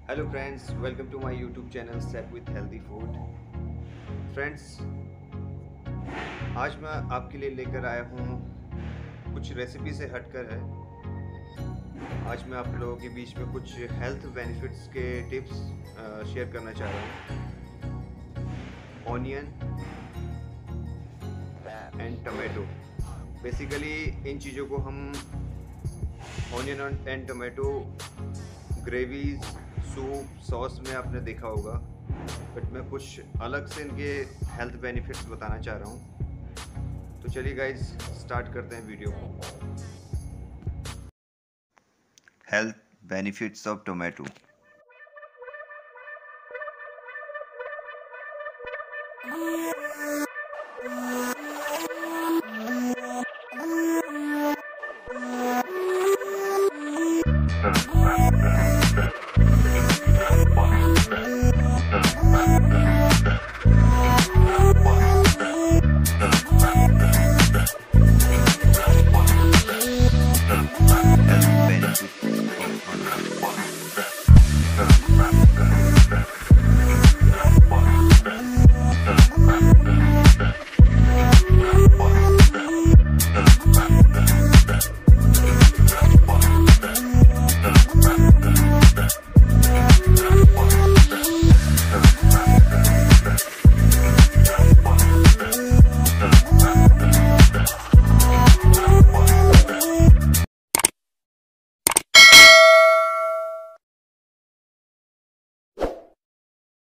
Hello friends, welcome to my YouTube channel set with healthy food. Friends, आज मैं आपके लिए लेकर आया हूँ कुछ रेसिपी से हटकर है। आज मैं आप लोगों के बीच में कुछ हेल्थ बेनिफिट्स के टिप्स शेयर करना चाह रहा हूँ। ऑनियन एंड टमाटो, बेसिकली इन चीज़ों को हम onion and tomato gravies, soup, sauce में आपने देखा होगा, बट मैं कुछ अलग से इनके हेल्थ बेनिफिट्स बताना चाह रहा हूँ। तो चलिए गाइज, स्टार्ट करते हैं वीडियो को। Health benefits of tomato.